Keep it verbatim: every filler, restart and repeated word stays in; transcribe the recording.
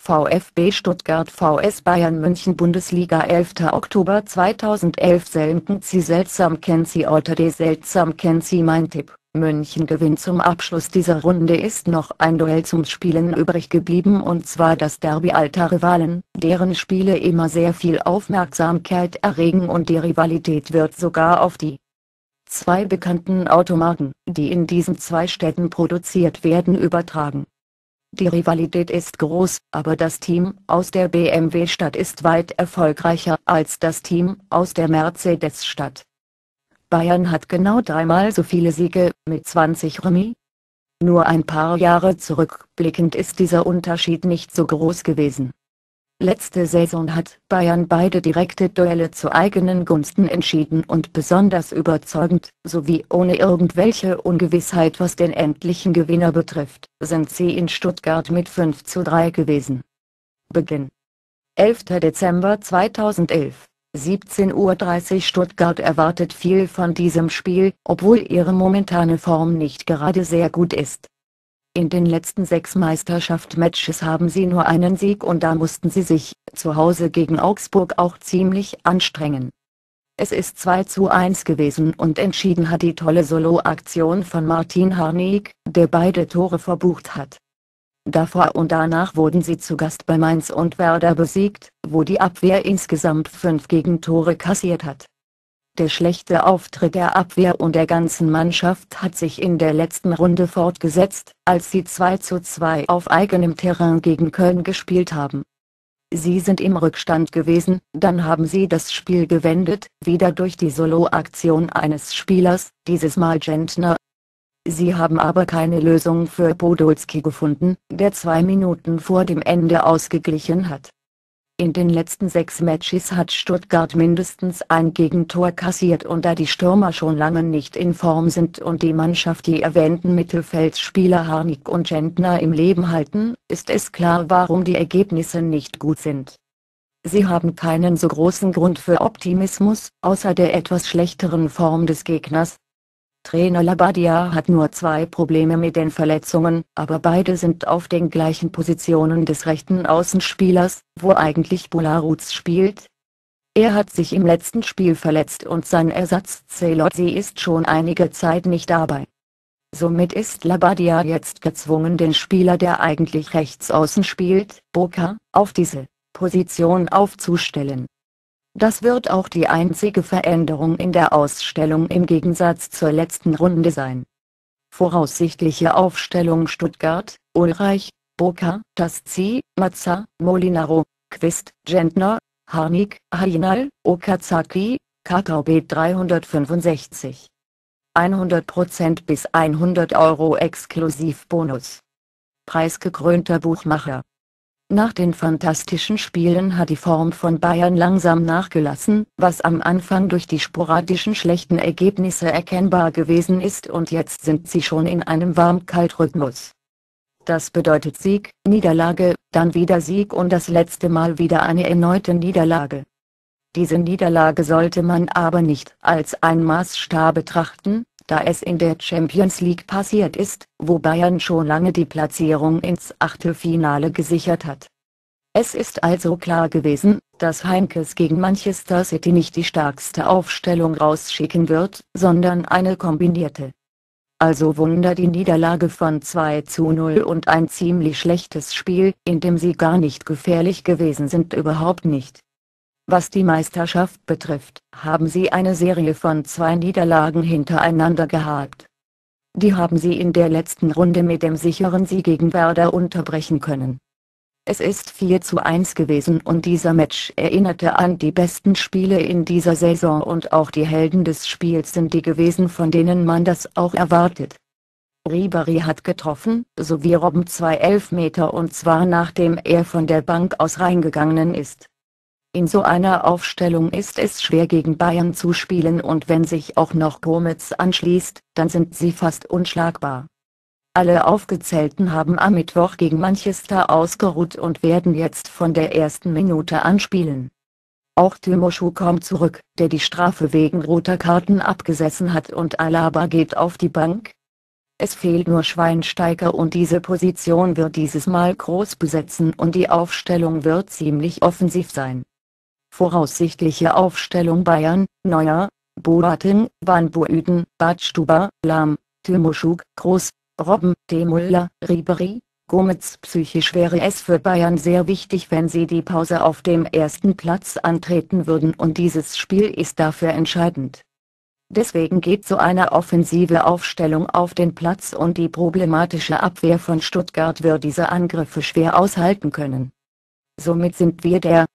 VfB Stuttgart vs Bayern München Bundesliga elfter Oktober zweitausendelf Selten Sie seltsam kennt Sie Alter de seltsam kennt Sie Mein Tipp: München gewinnt. Zum Abschluss dieser Runde ist noch ein Duell zum Spielen übrig geblieben, und zwar das Derby alter Rivalen, deren Spiele immer sehr viel Aufmerksamkeit erregen, und die Rivalität wird sogar auf die zwei bekannten Automarken, die in diesen zwei Städten produziert werden, übertragen. Die Rivalität ist groß, aber das Team aus der B M W-Stadt ist weit erfolgreicher als das Team aus der Mercedes-Stadt. Bayern hat genau dreimal so viele Siege, mit zwanzig Remis. Nur ein paar Jahre zurückblickend ist dieser Unterschied nicht so groß gewesen. Letzte Saison hat Bayern beide direkte Duelle zu eigenen Gunsten entschieden und besonders überzeugend, sowie ohne irgendwelche Ungewissheit was den endlichen Gewinner betrifft, sind sie in Stuttgart mit fünf zu drei gewesen. Beginn: elfter Dezember zweitausendelf, siebzehn Uhr dreißig. Stuttgart erwartet viel von diesem Spiel, obwohl ihre momentane Form nicht gerade sehr gut ist. In den letzten sechs Meisterschaftsmatches haben sie nur einen Sieg, und da mussten sie sich, zu Hause gegen Augsburg, auch ziemlich anstrengen. Es ist zwei zu eins gewesen, und entschieden hat die tolle Solo-Aktion von Martin Harnik, der beide Tore verbucht hat. Davor und danach wurden sie zu Gast bei Mainz und Werder besiegt, wo die Abwehr insgesamt fünf Gegentore kassiert hat. Der schlechte Auftritt der Abwehr und der ganzen Mannschaft hat sich in der letzten Runde fortgesetzt, als sie zwei zu zwei auf eigenem Terrain gegen Köln gespielt haben. Sie sind im Rückstand gewesen, dann haben sie das Spiel gewendet, wieder durch die Solo-Aktion eines Spielers, dieses Mal Gentner. Sie haben aber keine Lösung für Podolski gefunden, der zwei Minuten vor dem Ende ausgeglichen hat. In den letzten sechs Matches hat Stuttgart mindestens ein Gegentor kassiert, und da die Stürmer schon lange nicht in Form sind und die Mannschaft die erwähnten Mittelfeldspieler Harnik und Gentner im Leben halten, ist es klar, warum die Ergebnisse nicht gut sind. Sie haben keinen so großen Grund für Optimismus, außer der etwas schlechteren Form des Gegners. Trainer Labadia hat nur zwei Probleme mit den Verletzungen, aber beide sind auf den gleichen Positionen des rechten Außenspielers, wo eigentlich Bolaruz spielt. Er hat sich im letzten Spiel verletzt und sein Ersatz Zelozi ist schon einige Zeit nicht dabei. Somit ist Labadia jetzt gezwungen, den Spieler, der eigentlich rechts außen spielt, Boca, auf diese Position aufzustellen. Das wird auch die einzige Veränderung in der Ausstellung im Gegensatz zur letzten Runde sein. Voraussichtliche Aufstellung: Stuttgart: Ulreich, Boca, Tasci, Mazza, Molinaro, Quist, Gentner, Harnik, Hajinal, Okazaki, Kakao B dreihundertfünfundsechzig. hundert Prozent bis hundert Euro Exklusivbonus. Preisgekrönter Buchmacher. Nach den fantastischen Spielen hat die Form von Bayern langsam nachgelassen, was am Anfang durch die sporadischen schlechten Ergebnisse erkennbar gewesen ist, und jetzt sind sie schon in einem Warm-Kalt-Rhythmus. Das bedeutet Sieg, Niederlage, dann wieder Sieg und das letzte Mal wieder eine erneute Niederlage. Diese Niederlage sollte man aber nicht als ein Maßstab betrachten, da es in der Champions League passiert ist, wo Bayern schon lange die Platzierung ins Achtelfinale gesichert hat. Es ist also klar gewesen, dass Heinkes gegen Manchester City nicht die stärkste Aufstellung rausschicken wird, sondern eine kombinierte. Also Wunder die Niederlage von zwei zu null und ein ziemlich schlechtes Spiel, in dem sie gar nicht gefährlich gewesen sind, überhaupt nicht. Was die Meisterschaft betrifft, haben sie eine Serie von zwei Niederlagen hintereinander gehabt. Die haben sie in der letzten Runde mit dem sicheren Sieg gegen Werder unterbrechen können. Es ist vier zu eins gewesen, und dieser Match erinnerte an die besten Spiele in dieser Saison, und auch die Helden des Spiels sind die gewesen, von denen man das auch erwartet. Ribéry hat getroffen, sowie Robben zwei Elfmeter, und zwar nachdem er von der Bank aus reingegangen ist. In so einer Aufstellung ist es schwer, gegen Bayern zu spielen, und wenn sich auch noch Gomez anschließt, dann sind sie fast unschlagbar. Alle Aufgezählten haben am Mittwoch gegen Manchester ausgeruht und werden jetzt von der ersten Minute an spielen. Auch Tymoschuh kommt zurück, der die Strafe wegen roter Karten abgesessen hat, und Alaba geht auf die Bank. Es fehlt nur Schweinsteiger und diese Position wird dieses Mal Groß besetzen und die Aufstellung wird ziemlich offensiv sein. Voraussichtliche Aufstellung: Bayern: Neuer, Boateng, Van Buiten, Badstuber, Lahm, Timoschuk, Groß, Robben, De Müller, Ribéry, Gomez. Psychisch wäre es für Bayern sehr wichtig, wenn sie die Pause auf dem ersten Platz antreten würden, und dieses Spiel ist dafür entscheidend. Deswegen geht so eine offensive Aufstellung auf den Platz und die problematische Abwehr von Stuttgart wird diese Angriffe schwer aushalten können. Somit sind wir der